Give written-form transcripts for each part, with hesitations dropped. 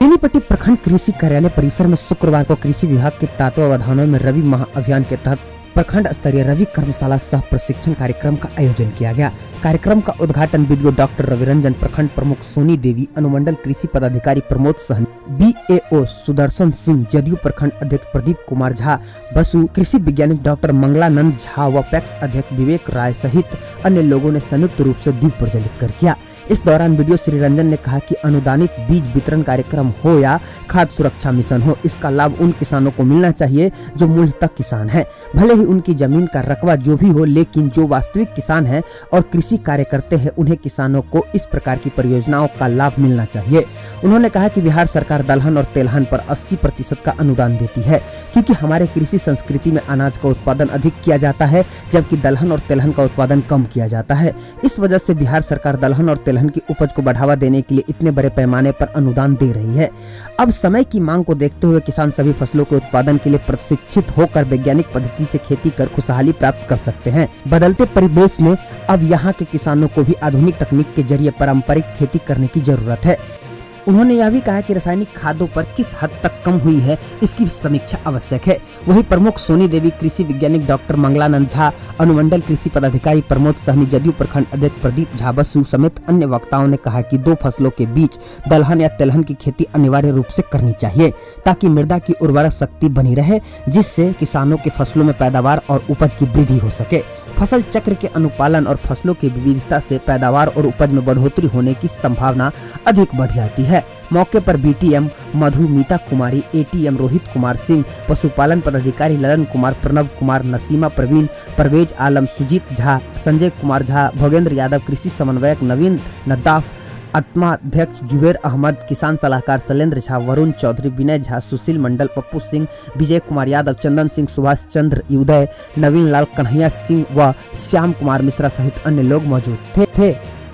बेनीपट्टी प्रखंड कृषि कार्यालय परिसर में शुक्रवार को कृषि विभाग के तत्वावधान में रवि महाअभियान के तहत प्रखंड स्तरीय रवि कर्मशाला सह प्रशिक्षण कार्यक्रम का आयोजन किया गया। कार्यक्रम का उद्घाटन वीडियो डॉक्टर रविरंजन, प्रखंड प्रमुख सोनी देवी, अनुमंडल कृषि पदाधिकारी प्रमोद सहनी, BAO सुदर्शन सिंह, जदयू प्रखंड अध्यक्ष प्रदीप कुमार झा, बसु कृषि वैज्ञानिक डॉक्टर मंगलानंद झा व पैक्स अध्यक्ष विवेक राय सहित अन्य लोगों ने संयुक्त रूप से दीप प्रज्वलित कर किया। इस दौरान वीडियो श्री रंजन ने कहा कि अनुदानित बीज वितरण कार्यक्रम हो या खाद्य सुरक्षा मिशन हो, इसका लाभ उन किसानों को मिलना चाहिए जो मूलतः किसान हैं। भले ही उनकी जमीन का रकबा जो भी हो, लेकिन जो वास्तविक किसान हैं और कृषि कार्य करते हैं, उन्हें किसानों को इस प्रकार की परियोजनाओं का लाभ मिलना चाहिए। उन्होंने कहा कि बिहार सरकार दलहन और तेलहन पर 80% का अनुदान देती है, क्योंकि हमारे कृषि संस्कृति में अनाज का उत्पादन अधिक किया जाता है, जबकि दलहन और तेलहन का उत्पादन कम किया जाता है। इस वजह से बिहार सरकार दलहन और तेलहन की उपज को बढ़ावा देने के लिए इतने बड़े पैमाने पर अनुदान दे रही है। अब समय की मांग को देखते हुए किसान सभी फसलों के उत्पादन के लिए प्रशिक्षित होकर वैज्ञानिक पद्धति से खेती कर खुशहाली प्राप्त कर सकते हैं। बदलते परिवेश में अब यहाँ के किसानों को भी आधुनिक तकनीक के जरिए पारंपरिक खेती करने की जरूरत है। उन्होंने यह भी कहा कि रासायनिक खादों पर किस हद तक कम हुई है, इसकी समीक्षा आवश्यक है। वहीं प्रमुख सोनी देवी, कृषि वैज्ञानिक डॉक्टर मंगलानंद झा, अनुमंडल कृषि पदाधिकारी प्रमोद सहनी, जदयू प्रखंड अध्यक्ष प्रदीप झा, बसु समेत अन्य वक्ताओं ने कहा कि दो फसलों के बीच दलहन या तेलहन की खेती अनिवार्य रूप से करनी चाहिए, ताकि मृदा की उर्वरक शक्ति बनी रहे, जिससे किसानों के फसलों में पैदावार और उपज की वृद्धि हो सके। फसल चक्र के अनुपालन और फसलों की विविधता से पैदावार और उपज में बढ़ोतरी होने की संभावना अधिक बढ़ जाती है। मौके पर BTM मधु, मीता कुमारी, ATM रोहित कुमार सिंह, पशुपालन पदाधिकारी ललन कुमार, प्रणव कुमार, नसीमा प्रवीण, परवेज आलम, सुजीत झा, संजय कुमार झा, भोगेंद्र यादव, कृषि समन्वयक नवीन नद्दाफ, आत्माध्यक्ष जुबेर अहमद, किसान सलाहकार शैलेंद्र झा, वरुण चौधरी, विनय झा, सुशील मंडल, पप्पू सिंह, विजय कुमार यादव, चंदन सिंह, सुभाष चंद्र उदय, नवीन लाल, कन्हैया सिंह व श्याम कुमार मिश्रा सहित अन्य लोग मौजूद थे।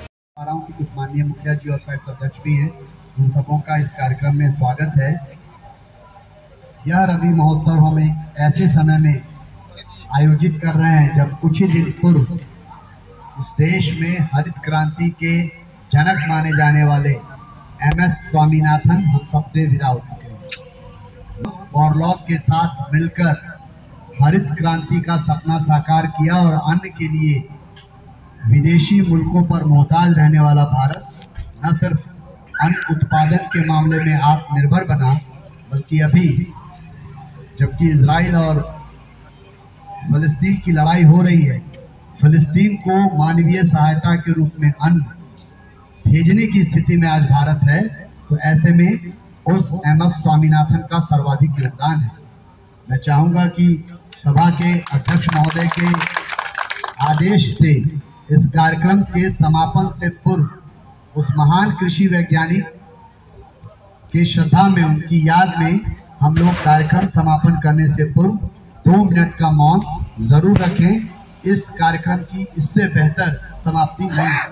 कुछ माननीय मुखिया जी और पैक्स अध्यक्ष भी हैं, उन सबों का इस कार्यक्रम में स्वागत है। यह रवि महोत्सव हम एक ऐसे समय में आयोजित कर रहे हैं जब कुछ ही दिन पूर्व इस देश में हरित क्रांति के जनक माने जाने वाले MS स्वामीनाथन हम सबसे विदा हो चुके हैं। बॉरलॉग के साथ मिलकर हरित क्रांति का सपना साकार किया और अन्न के लिए विदेशी मुल्कों पर मोहताज रहने वाला भारत न सिर्फ अन्न उत्पादन के मामले में आत्मनिर्भर बना, बल्कि अभी जबकि इजराइल और फिलिस्तीन की लड़ाई हो रही है, फिलिस्तीन को मानवीय सहायता के रूप में अन्न भेजने की स्थिति में आज भारत है, तो ऐसे में उस MS स्वामीनाथन का सर्वाधिक योगदान है। मैं चाहूँगा कि सभा के अध्यक्ष महोदय के आदेश से इस कार्यक्रम के समापन से पूर्व उस महान कृषि वैज्ञानिक के श्रद्धा में, उनकी याद में हम लोग कार्यक्रम समापन करने से पूर्व 2 मिनट का मौन जरूर रखें। इस कार्यक्रम की इससे बेहतर समाप्ति नहीं।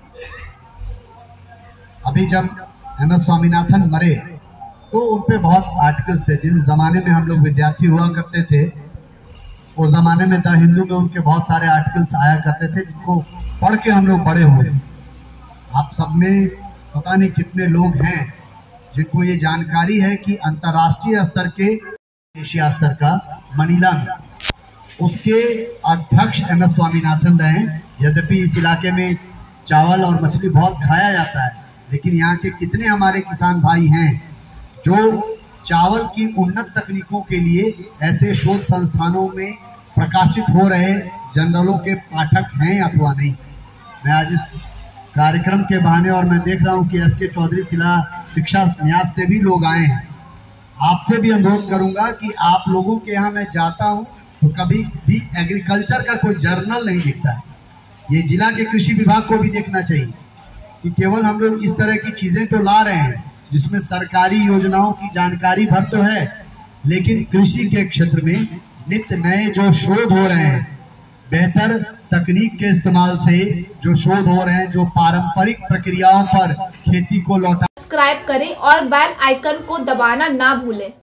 अभी जब MS स्वामीनाथन मरे तो उन पे बहुत आर्टिकल्स थे। जिन जमाने में हम लोग विद्यार्थी हुआ करते थे, उस जमाने में द हिंदू में उनके बहुत सारे आर्टिकल्स आया करते थे, जिनको पढ़ के हम लोग बड़े हुए। आप सब में पता नहीं कितने लोग हैं जिनको ये जानकारी है कि अंतर्राष्ट्रीय स्तर के, एशिया स्तर का मनीला में उसके अध्यक्ष MS स्वामीनाथन रहे। यद्यपि इस इलाके में चावल और मछली बहुत खाया जाता है, लेकिन यहाँ के कितने हमारे किसान भाई हैं जो चावल की उन्नत तकनीकों के लिए ऐसे शोध संस्थानों में प्रकाशित हो रहे जर्नलों के पाठक हैं अथवा नहीं। मैं आज इस कार्यक्रम के बहाने, और मैं देख रहा हूँ कि SK चौधरी जिला शिक्षा न्यास से भी लोग आए हैं, आपसे भी अनुरोध करूँगा कि आप लोगों के यहाँ मैं जाता हूँ तो कभी भी एग्रीकल्चर का कोई जर्नल नहीं दिखता है। ये जिला के कृषि विभाग को भी देखना चाहिए कि केवल हम लोग इस तरह की चीज़ें तो ला रहे हैं जिसमें सरकारी योजनाओं की जानकारी भर तो है, लेकिन कृषि के क्षेत्र में नित्य नए जो शोध हो रहे हैं, बेहतर तकनीक के इस्तेमाल से जो शोध हो रहे हैं, जो पारंपरिक प्रक्रियाओं पर खेती को लौटा। सब्सक्राइब करें और बेल आइकन को दबाना ना भूलें।